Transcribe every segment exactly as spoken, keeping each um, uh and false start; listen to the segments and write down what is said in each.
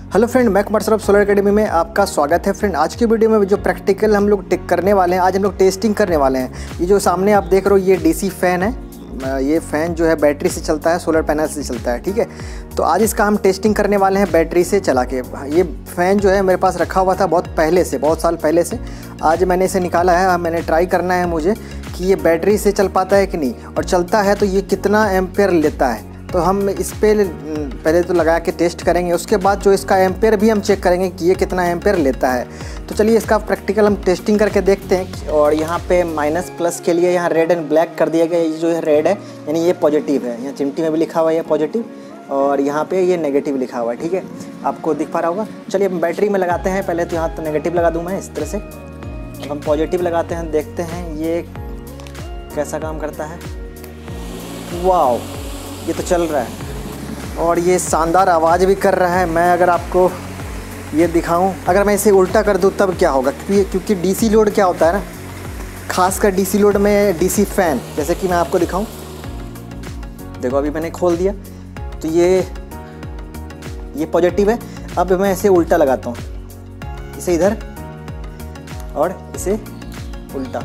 Hello friend, मैं Kumar Saurabh solar academy में आपका स्वागत है। फ्रेंड, आज की वीडियो में जो प्रैक्टिकल हम लोग टेक करने वाले हैं, आज हम लोग टेस्टिंग करने वाले हैं। ये जो सामने आप देख रहे हो ये डीसी फ़ैन है। ये फ़ैन जो है बैटरी से चलता है, सोलर पैनल से चलता है। ठीक है, तो आज इसका हम टेस्टिंग करने वाले हैं बैटरी से चला के। ये फ़ैन जो है मेरे पास रखा हुआ था बहुत पहले से, बहुत साल पहले से। आज मैंने इसे निकाला है, मैंने ट्राई करना है मुझे कि ये बैटरी से चल पाता है कि नहीं, और चलता है तो ये कितना एम्पेयर लेता है। तो हम इस पर पहले तो लगा के टेस्ट करेंगे, उसके बाद जो इसका एम्पेयर भी हम चेक करेंगे कि ये कितना एम्पेयर लेता है। तो चलिए इसका प्रैक्टिकल हम टेस्टिंग करके देखते हैं। और यहाँ पे माइनस प्लस के लिए यहाँ रेड एंड ब्लैक कर दिया गया। ये जो है रेड है यानी ये पॉजिटिव है, यहाँ चिमटी में भी लिखा हुआ है ये पॉजिटिव, और यहाँ पे ये नेगेटिव लिखा हुआ है। ठीक है, आपको दिख पा रहा होगा। चलिए हम बैटरी में लगाते हैं। पहले तो यहाँ तो नेगेटिव लगा दूँ मैं इस तरह से, अब हम पॉजिटिव लगाते हैं, देखते हैं ये कैसा काम करता है। वाओ, ये तो चल रहा है और ये शानदार आवाज़ भी कर रहा है। मैं अगर आपको ये दिखाऊं, अगर मैं इसे उल्टा कर दूं तब क्या होगा, क्योंकि क्योंकि डीसी लोड क्या होता है ना, खासकर डीसी लोड में डीसी फ़ैन, जैसे कि मैं आपको दिखाऊं। देखो अभी मैंने खोल दिया तो ये ये पॉजिटिव है। अब मैं इसे उल्टा लगाता हूँ, इसे इधर और इसे उल्टा।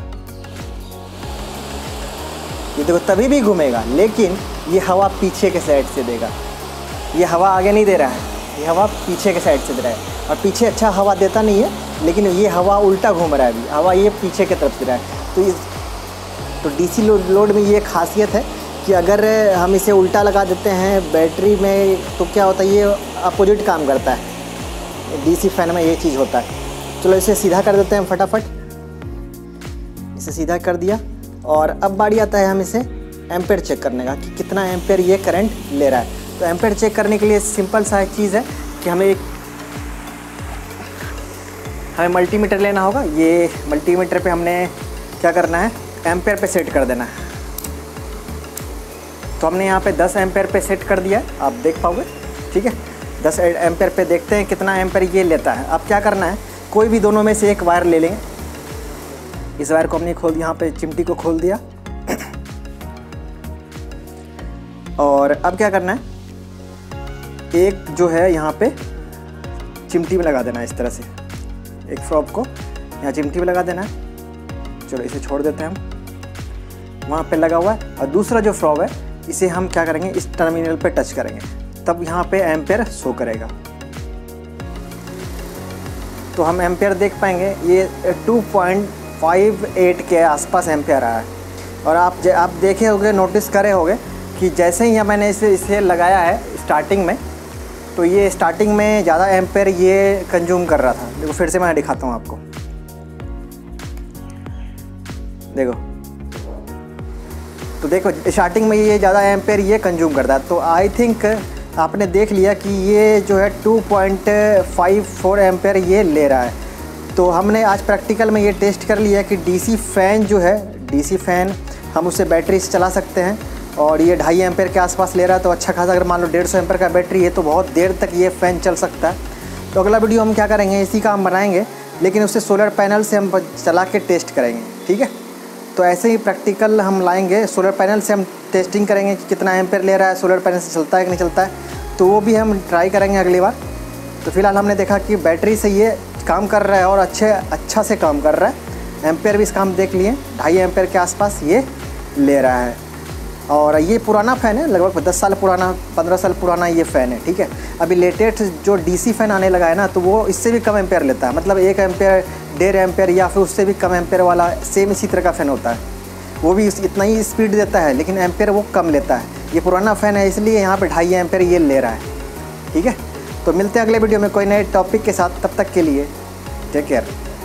ये देखो तभी भी घूमेगा, लेकिन ये हवा पीछे के साइड से देगा। ये हवा आगे नहीं दे रहा है, ये हवा पीछे के साइड से दे रहा है। और पीछे अच्छा हवा देता नहीं है, लेकिन ये हवा उल्टा घूम रहा है अभी, हवा ये पीछे की तरफ दे रहा है। तो इस तो डीसी लोड लोड में ये खासियत है कि अगर हम इसे उल्टा लगा देते हैं बैटरी में तो क्या होता है, ये अपोजिट काम करता है। डीसी फ़ैन में ये चीज़ होता है। चलो इसे सीधा कर देते हैं फटाफट। इसे सीधा कर दिया और अब बारी आता है हम इसे एम्पेयर चेक करने का कि कितना एम्पेयर ये करंट ले रहा है। तो एम्पेयर चेक करने के लिए सिंपल सा एक चीज़ है कि हमें एक हमें मल्टीमीटर लेना होगा। ये मल्टीमीटर पे हमने क्या करना है, एम्पेयर पे सेट कर देना है। तो हमने यहाँ पे दस एम्पेयर पे सेट कर दिया है, आप देख पाओगे। ठीक है, दस एम्पेयर पे देखते हैं कितना एम्पेयर ये लेता है। अब क्या करना है, कोई भी दोनों में से एक वायर ले लेंगे। इस वायर को हमने खोल दिया, यहाँ पे चिमटी को खोल दिया। और अब क्या करना है, एक जो है यहाँ पे चिमटी में लगा देना है इस तरह से। एक फ्रॉब को यहाँ चिमटी में लगा देना है। चलो इसे छोड़ देते हैं हम, वहाँ पे लगा हुआ है। और दूसरा जो फ्रॉब है इसे हम क्या करेंगे, इस टर्मिनल पे टच करेंगे, तब यहाँ पे एम्पेयर शो करेगा। तो हम एम्पेयर देख पाएंगे, ये टू पॉइंट फाइव एट के आसपास एम्पेयर आया है। और आप आप देखे होंगे, नोटिस करे होंगे कि जैसे ही मैंने इसे इसे लगाया है स्टार्टिंग में, तो ये स्टार्टिंग में ज़्यादा एम्पेयर ये कंज्यूम कर रहा था। देखो फिर से मैं दिखाता हूँ आपको, देखो। तो देखो स्टार्टिंग में ये ज़्यादा एम्पेयर ये कंज्यूम करता है। तो आई थिंक आपने देख लिया कि ये जो है two point five four ampere ये ले रहा है। तो हमने आज प्रैक्टिकल में ये टेस्ट कर लिया कि डीसी फ़ैन जो है, डीसी फ़ैन हम उसे बैटरी से चला सकते हैं और ये ढाई एम्पेयर के आसपास ले रहा है। तो अच्छा खासा, अगर मान लो डेढ़ सौ एम्पेयर का बैटरी है तो बहुत देर तक ये फ़ैन चल सकता है। तो अगला वीडियो हम क्या करेंगे, इसी का हम बनाएंगे, लेकिन उससे सोलर पैनल से हम चला के टेस्ट करेंगे। ठीक है, तो ऐसे ही प्रैक्टिकल हम लाएंगे। सोलर पैनल से हम टेस्टिंग करेंगे कि कितना एम्पेयर ले रहा है, सोलर पैनल से चलता है कि नहीं चलता है, तो वो भी हम ट्राई करेंगे अगली बार। तो फिलहाल हमने देखा कि बैटरी से ये काम कर रहा है और अच्छे अच्छा से काम कर रहा है। एम्पेयर भी इसका हम देख लिए, ढाई एम्पेयर के आसपास ये ले रहा है। और ये पुराना फ़ैन है, लगभग दस साल पुराना, पंद्रह साल पुराना ये फ़ैन है। ठीक है, अभी लेटेस्ट जो डीसी फ़ैन आने लगा है ना, तो वो इससे भी कम एम्पेयर लेता है। मतलब एक एम्पेयर, डेढ़ एम्पेयर या फिर उससे भी कम एम्पेयर वाला सेम इसी तरह का फ़ैन होता है। वो भी इतना ही स्पीड देता है, लेकिन एम्पेयर वो कम लेता है। ये पुराना फ़ैन है, इसलिए यहाँ पर ढाई एम्पेयर ये ले रहा है। ठीक है, तो मिलते हैं अगले वीडियो में कोई नए टॉपिक के साथ। तब तक के लिए टेक केयर।